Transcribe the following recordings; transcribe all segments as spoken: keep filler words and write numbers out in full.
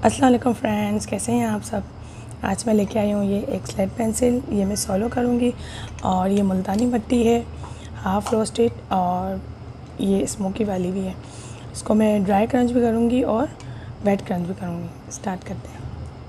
अस्सलाम वालेकुम फ्रेंड्स, कैसे हैं आप सब। आज मैं लेके आई हूँ ये एक स्लेट पेंसिल। ये मैं सॉलो करूँगी और ये मुल्तानी मिट्टी है, हाफ़ रोस्टेड, और ये स्मोकी वाली भी है। इसको मैं ड्राई क्रंच भी करूँगी और वेट क्रंच भी करूँगी। स्टार्ट करते हैं।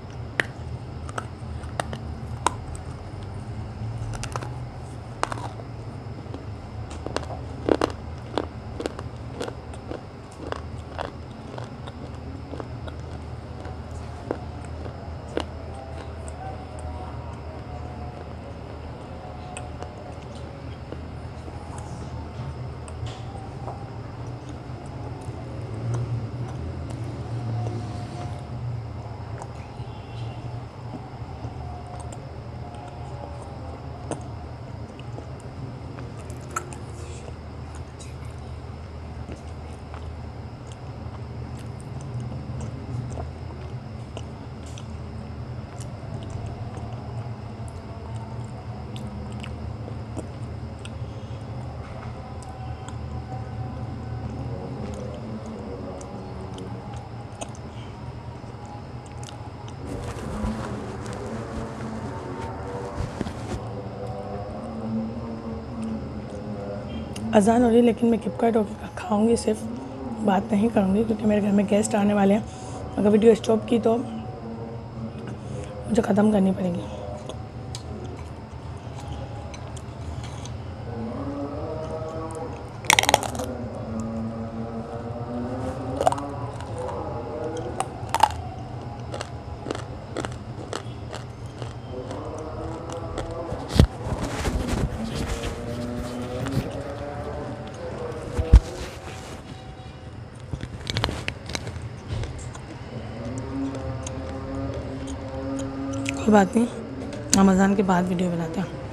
अज़ान हो रही है लेकिन मैं किपकट होकर खाऊंगी, सिर्फ बात नहीं करूंगी क्योंकि मेरे घर में गेस्ट आने वाले हैं। अगर वीडियो स्टॉप की तो मुझे ख़त्म करनी पड़ेगी। कोई बात नहीं, रमज़ान के बाद वीडियो बनाते हैं।